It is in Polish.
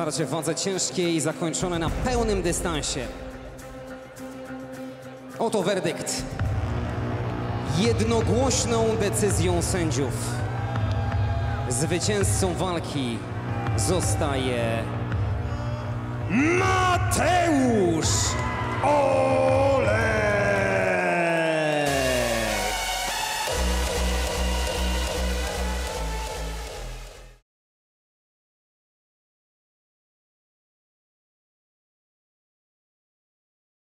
starcie w wadze ciężkiej zakończone na pełnym dystansie. Oto werdykt. Jednogłośną decyzją sędziów zwycięzcą walki zostaje Mateusz